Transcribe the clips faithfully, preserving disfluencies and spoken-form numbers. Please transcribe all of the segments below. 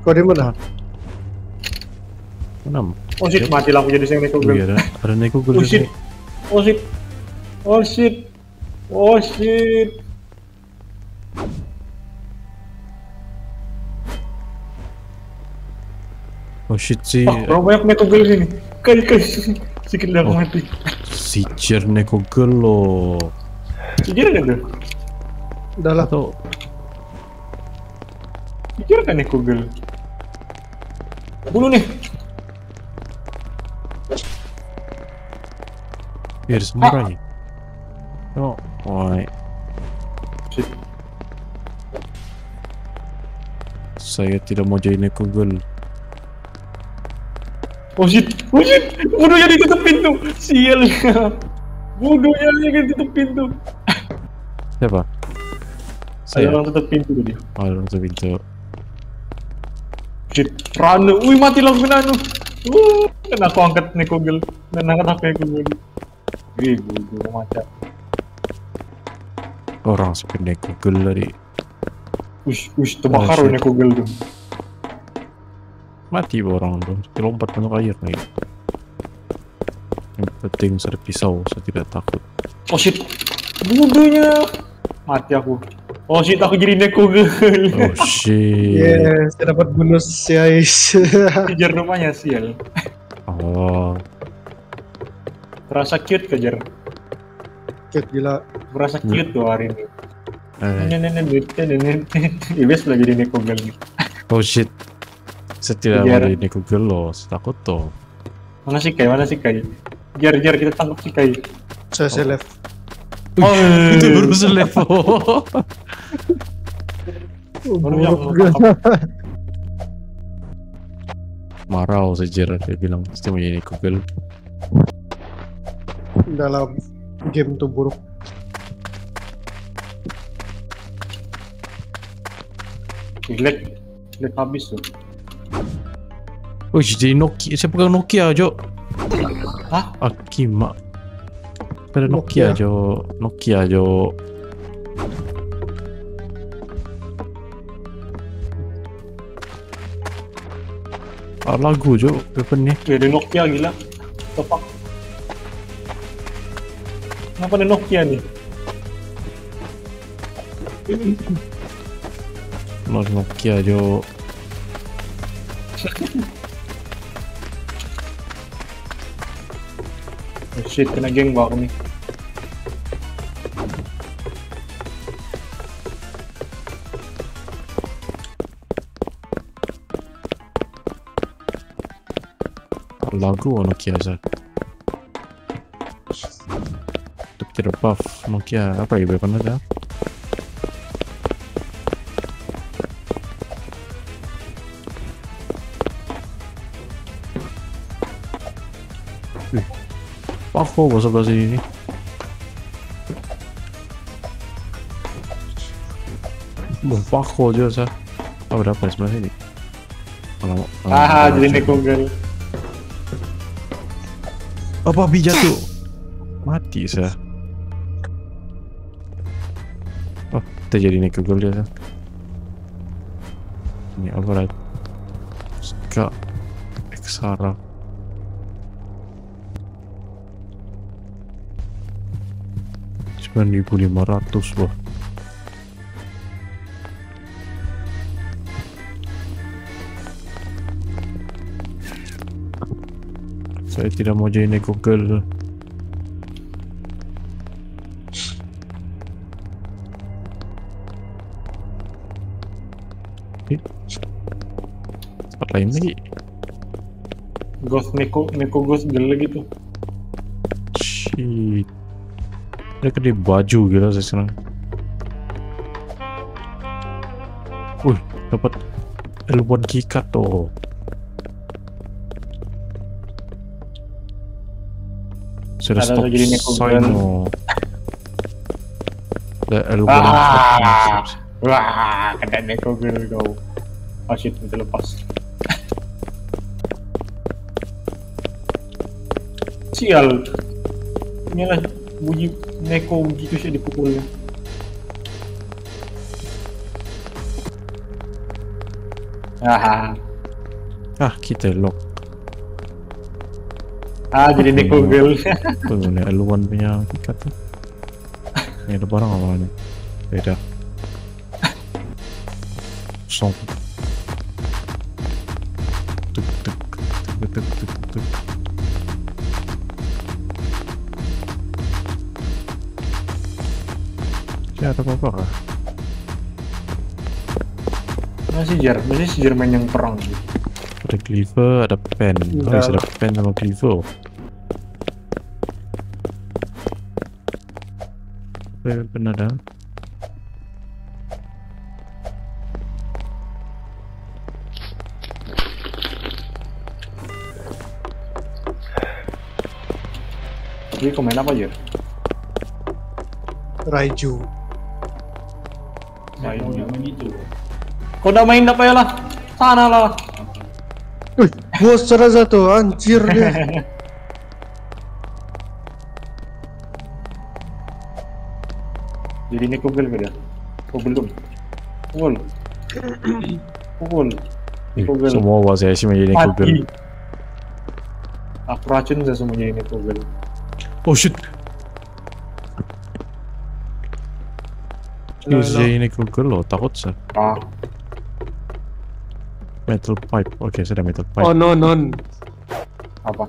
Kau di mana? Enam. Oh shit, mati lampu jadi saya Neko Girl. Iya, ada, ada Neko Girl. Oh shit. Oh shit. Oh shit. Oh shit. Oh shit sih. Oh, berapa banyak Neko Girl sini? Kai kai. Sikit dah Oh. mati. Si Jer Neko Girl loh. Jujur kan tuh? Udah lah. Atau Jujur kan Neko Girl? Bunuh nih. biar samurai. Oh, why? Shit. Saya tidak mau jadi Neko Girl. Oh shit. Oh shit. Bunuhnya ditutup pintu. Sial. Bunuhnya yang tutup pintu. Siapa? Ada Saya. orang tutup pintu tadi. Oh, orang tutup pintu. Shit. Ranu. Wih mati langsung Ranu. Uh, kan aku angkat Neko Girl. Dan angkat aku Neko Girl. Wih, gue macam. Orang seperti Neko Girl tadi. Ush, ush, terbakar Oh, oh, Neko Girl tuh. Mati orang tuh. Lompat masuk air nih. Yang penting saya ada pisau, saya tidak takut. Oh shit. Bunuhnya. Mati aku. Oh shit, aku jadi Neko Girl. Oh shit. Yes, saya dapat bonus guys. Kejar rumahnya sial. Oh, Terasa cute kejar. Cute gila. Berasa cute tuh hari ini. eh. Nenek nenek nenek nenek. Ibis lagi jadi Neko Girl. Oh shit. Saya tidak mau Kejar. jadi Neko Girl loh, saya takut tuh. Mana sih Kai? Mana sih Kai? Jar jar kita tangkap si Kai. Saya saya left. Oh, Itu baru selevel. baru yang mau Buruk. tangkap. Marau sejarah dia bilang pasti mau jadi Neko Girl. Dalam game tuh buruk. Leg, leg habis tuh. Oh jadi Nokia, saya pegang Nokia Jo. Hah? Akima. Pada Nokia, Nokia. Jo, Nokia Jo. Ah, lagu Jo, weaponnya. Jadi Nokia gila. Tepak. Kenapa ada Nokia nih? Mas Nokia Jo. Oh shit, kena geng bak nih. Lagu Nokia Zat. Untuk tidak buff Nokia apa ya weapon ada? Wih, Pako bahasa sebelah sini nih. Bom Pako aja sah. Oh berapa sebelah sini? Kalau Ah, jadi Neko Girl. apa bi jatuh? Mati sah. Oh, kita jadi Neko Girl dia sah. Ini apa? Ska Exara. sembilan ribu lima ratus loh. Saya tidak mau jadi Neko Girl. Eh, tempat lain lagi. Ghost Neko, Neko Ghost Girl gitu. Shit. Mereka di baju gila saya senang. Wih, dapat L satu Kikat tuh. Sudah Ada stop lagi di Neko sign Girl. oh. Ada L satu Ah, wah, kena Neko Girl kau. Oh shit, itu lepas. Sial. Inilah bunyi Neko begitu sih dipukulnya. Ah, Ah, kita lock. ah jadi Nick Google. Tuh, ini eluan punya tiket tuh. Ini ada barang apa nih? Beda. Song. Tuk tuk tuk tuk tuk tuk. Ya ada apa-apa kah? Masih jar, masih si Jerman yang perang gitu. Ada cleaver, ada pen. Oh, Enggak. bisa ada pen sama cleaver. Eh, pen ada. Jadi kau main apa Jar? Raiju. Main gitu. Kau udah main apa ya lah? Sana lah. Wih, monster aja tuh, anjir dia. Jadi ini Google gak dia? Oh belum. Google. Google. Ih, Google. semua bahasa Asia menjadi Google. Mati. Aku racun saya semua jadi ini Google. Oh shit. Halo, Bisa halo. ini Google loh, takut saya. Ah, Metal pipe. Oke, sudah metal pipe. Oh no non. apa?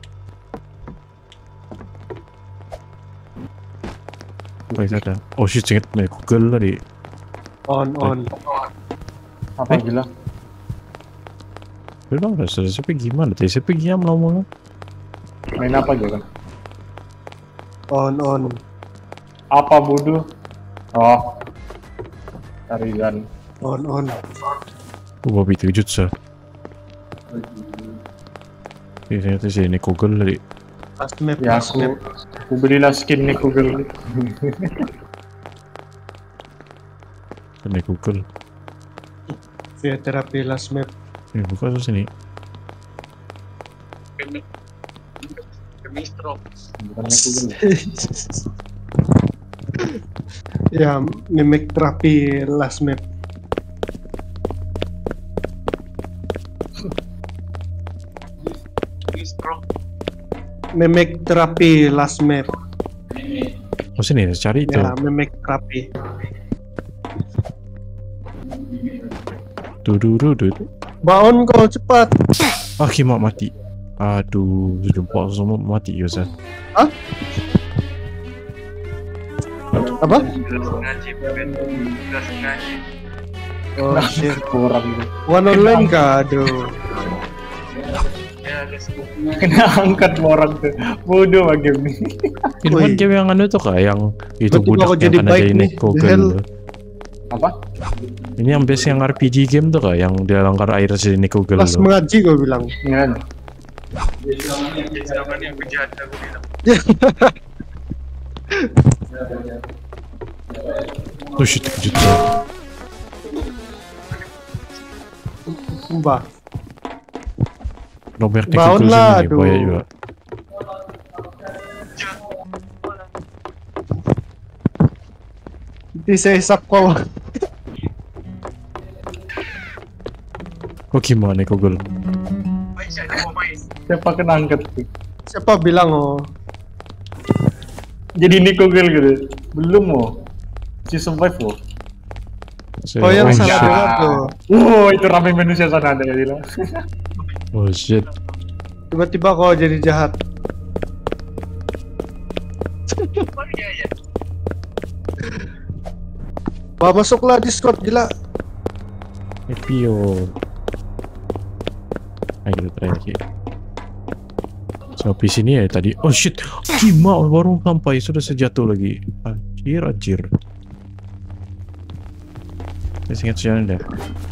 Baik ada. Oh shit, inget nih Google tadi. On on. Apa Eh? gila? Bilang udah T C P gimana? T C P gimana mau? Main apa aja kan? On on. Apa bodoh? Oh, Tarizan. On on. Gua babi tujuh sah. Ini ternyata sih ini Google tadi. Last map, Ya last aku, map. aku belilah skin nih Google. Ini Google. Via terapi last map. Ini buka terus ini. Bukan nih Google. Ya, mimic terapi last map. Mimic terapi last map. Oh sini, cari itu. Ya, mimic terapi. Dudududud. Baon kau cepat. Ah, Kimak mati. Aduh, jumpa semua mati ya Zah. Hah? Apa? Oh shit. Kurang gitu. One online kah? Aduh. Kena angkat sama orang tuh. Bodoh mah game nih. Ini kan Wih. game yang anu tuh kah, yang itu Betul, budak aku yang jadi kena baik jadi nih, Google. the hell. Apa? Ini yang base yang R P G game tuh kah, yang dia langgar air sini Google. Pas mengaji kau bilang. Iya. Oh shit, kejut Zah. Sumpah. Nomor Baon Google lah, sini, aduh. bahaya juga. Di saya isap kau. Oh gimana Google? Siapa kena angkat tuh? Siapa bilang oh? Jadi ini Google gitu. Belum oh. Si survive oh. Saya- Oh yang oh, salah shit. dengar tuh. Wow, itu rame manusia sana ada ya bilang. Oh shit. Tiba-tiba kau jadi jahat. Wah, masuklah Discord gila. Epio. Ayo kita try lagi. Sampai sini ya tadi. Oh shit. Gimana baru sampai sudah sejatuh lagi. Anjir anjir. Saya ingat sejarah dah.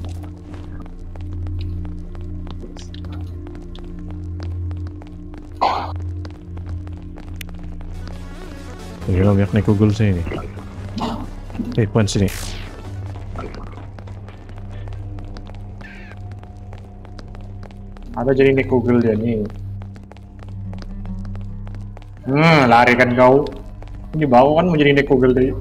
Ini lah banyak naik Google sini. Eh, puan sini. Ada jadi ini Google dia nih. Hmm, lari kan kau. Ini bawah kan mau jadi ini Google deh.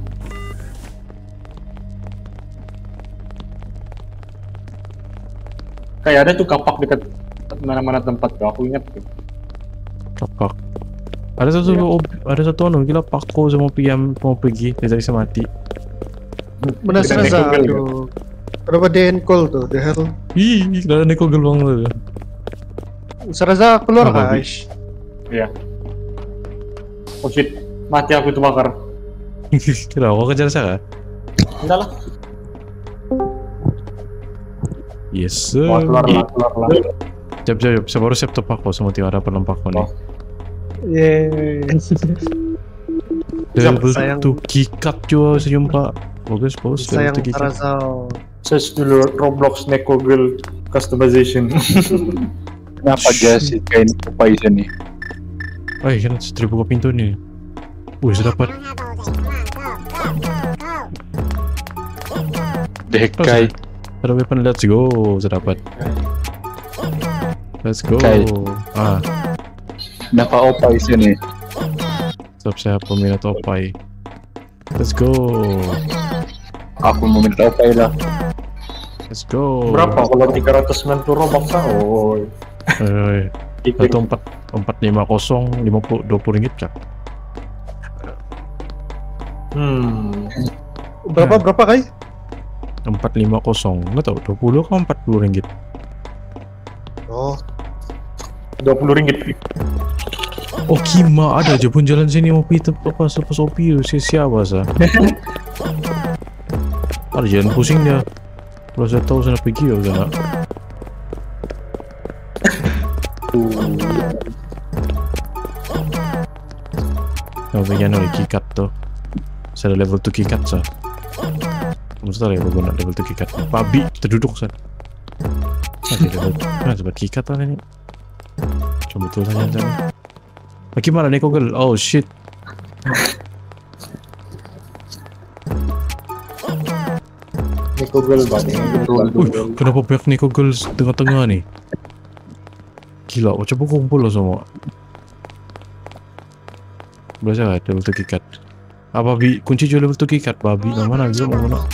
Kayak ada tuh kapak dekat mana-mana tempat tuh, aku ingat tuh. Kapak. Ada satu Iya. ob- ada satu anu gila Pako sama P M mau pergi, dia bisa mati. Mana Kita Seraza? Neko Girl, ya? Aduh. Kenapa dia call tuh? The hell? Ih, ada Neko geluang tuh. Seraza keluar Apa, Bi? guys. Iya. Oh shit, mati aku terbakar. Kira aku kejar saya. Enggak lah. Yes. Oh, keluar lah, keluar lah. Jap jap jap, saya baru siap tuh Pako sama tiada ada penem Pako nih. Oh. Yeay. Level sayang. tuh kikat juga senyum Pak. Bagus bagus. Sayang level tuh kikat. Seraza. Search dulu Roblox Neko Girl customization. Kenapa Jessica ini Poison nih? Eh kan sudah buka pintu nih. Wih sudah dapat. Dekai. Ada weapon, let's go. Sudah dapat. Let's go. Okay. Ah, Kenapa Poison nih? siap saya peminat opai. Let's go. Aku mau minta Opai lah. Let's go. Berapa kalau tiga ratus sembilan puluh Robux? Oh. Eh, Ikut. satu empat empat lima kosong lima puluh dua puluh ringgit kak. Hmm. Berapa berapa kai? Empat lima kosong nggak tahu dua puluh ke empat puluh ringgit. Oh, dua puluh ringgit. Oh Kima ada aja pun jalan sini mau pi pas lepas opi si siapa sah? Ada jalan pusing dia. Kalau saya tahu sana pergi ya sana. Yang bagian oleh kikat tuh. Saya ada level tuh kikat sah. Mustahil ya guna level tuh kikat. Babi terduduk sah. Masih level. Nah sebab kikat lah ini. Coba betul saja sana. Ah, gimana Neko Girl? Oh shit. Neko Girl banget. Wih, kenapa banyak Neko Girl tengah-tengah nih? Gila, oh, coba kumpul loh semua. Berasa gak level tuh kikat? Apa bi? Kunci juga level tuh kikat, babi. Yang mana aja mau mana?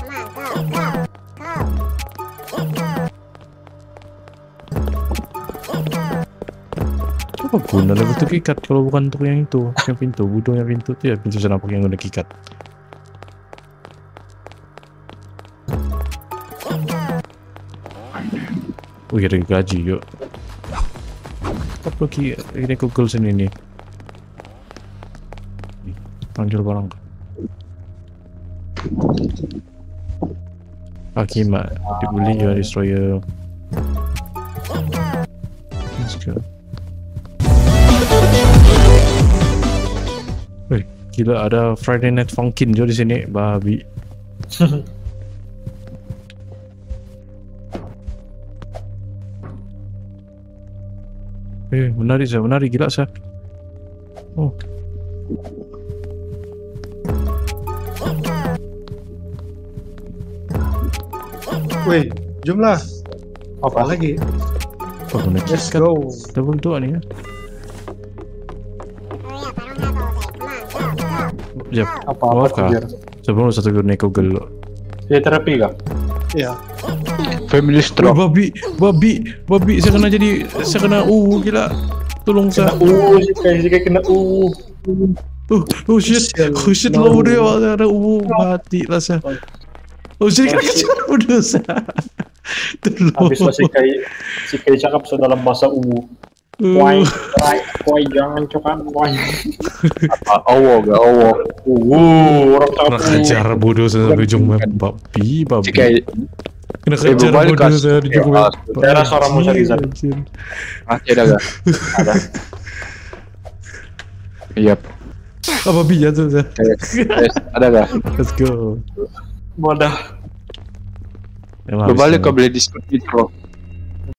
Apa guna level tuh kikat kalau bukan untuk yang itu, yang pintu, budong yang pintu tuh ya pintu senapak yang guna kikat. Wih, ada gaji yuk. Apa lagi ini Google sini nih? Panggil barang. Akima dibeli ya destroyer. Let's go. Wih, gila ada Friday Night Funkin juga di sini, babi. Eh, menarik sah, menarik gila sah. Oh. wih, jumlah. Apa Apa lagi? Apa guna Let's kikat? go. Level dua nih ya. Jap, Apa maaf apa kak. biar Sebelum satu Neko Girl. dia terapi kah? Iya. Family Wih, stroke. babi, babi, babi, saya kena jadi, saya kena uh gila. Tolong Kena saya. uh, si kayak si kayak kena uh. Oh, oh shit, oh shit, No. lo udah ada uh mati lah saya. Oh shit, kena kejar udah saya. Tolong. Habis lah si kayak si kayak cakap so dalam bahasa uh. Why, why, why jangan cokan, why. Owo gak Owo. Uh, orang Kena cakap uh. kejar bodoh saya sampai ujung map, babi, babi. Jika Kena Eh, kejar berbalik bodoh kas- saya di ujung map. Daerah suara Musa Rizal. Anjir. mati ada gak? Ada. Iya. Ah, babi jatuh saya. Yes, yes, ada gak? Let's go. Wadah. Emang Lu habis balik saya. ke beli Discord Nitro.